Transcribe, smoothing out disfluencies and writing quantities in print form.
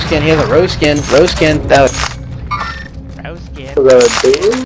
skin. He has a rose skin. Rose skin. That was... Rose skin. The